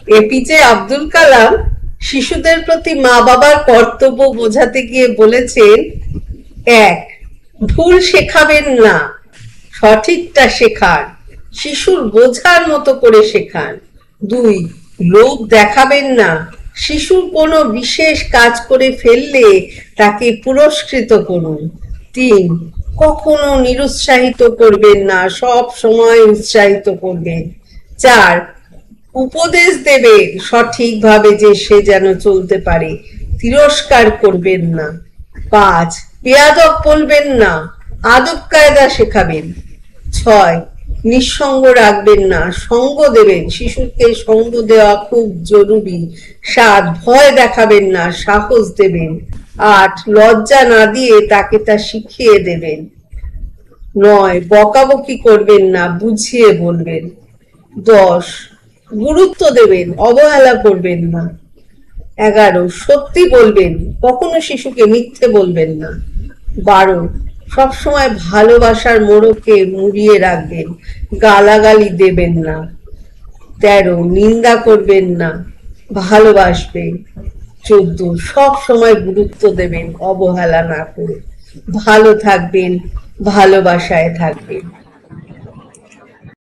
APJ Abdul Kalam শিশুদের প্রতি মা বাবার কর্তব্য বোঝাতে গিয়ে বলেছেন, ১. ভুল শেখাবেন না, সঠিকটা শেখান, শিশুর বোঝার মতো করে শেখান। ২. লোভ দেখাবেন না, শিশুর কোনো বিশেষ কাজ করে ফেললে তাকে পুরস্কৃত করুন। ৩. কখনো নিরুৎসাহিত করবেন না, সব সময় উৎসাহিত করবেন। ৪. উপদেশ দেবেন সঠিকভাবে যে সে যেন চলতে পারে, তিরস্কার করবেন না। ৫. বেয়াদব বলবেন না, আদব কায়দা শেখাবেন। ৬. নিঃসঙ্গ রাখবেন না, সঙ্গ দেবেন, শিশুকে সঙ্গ দেওয়া খুব জরুরি। ৭. ভয় দেখাবেন না, সাহস দেবেন। ৮. লজ্জা না দিয়ে তাকে তা শিখিয়ে দেবেন। ৯. বকাবকি করবেন না, বুঝিয়ে বলবেন। ১০. গুরুত্ব দেবেন, অবহেলা করবেন না। ১১. সত্যি বলবেন, কখনো শিশুকে মিথ্যে বলবেন না। ১২. সবসময় ভালোবাসার মোড়কে মুড়িয়ে রাখবেন, গালাগালি দেবেন না। ১৩. নিন্দা করবেন না, ভালোবাসবেন। ১৪. সব সময় গুরুত্ব দেবেন, অবহেলা না করে। ভালো থাকবেন, ভালোবাসায় থাকবেন।